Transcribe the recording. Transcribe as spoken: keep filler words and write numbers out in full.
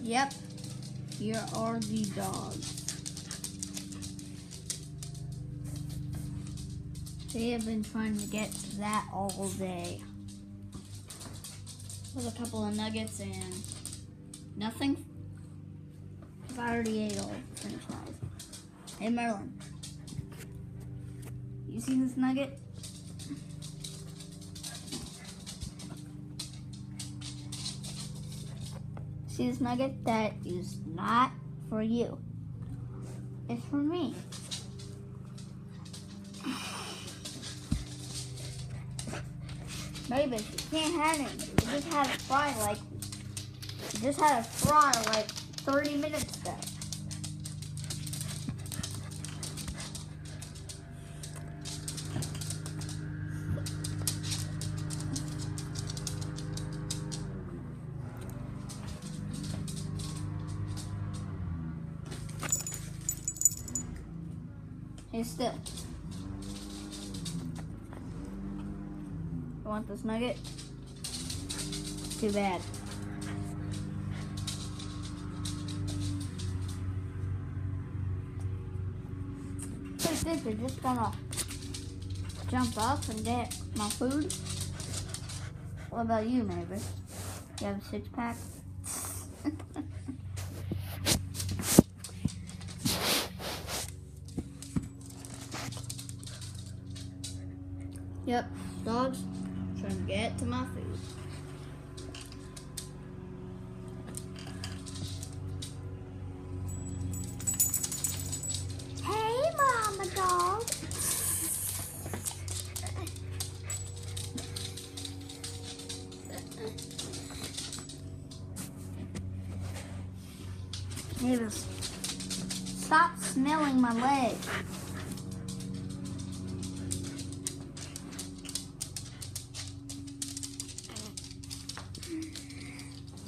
Yep, here are the dogs. They have been trying to get to that all day. With a couple of nuggets and nothing. I've already ate all the french fries. Hey Merlin, you see this nugget? See this nugget? That is not for you. It's for me. Maybe you can't have it. You just had a fry like you just had a fry like thirty minutes ago. Hey, still. You want this nugget? Too bad. I think they're just gonna jump up and get my food. What about you, neighbor? You have a six pack? Yep, dogs trying to get to my food. Hey, mama dog. Neighbors, stop smelling my leg.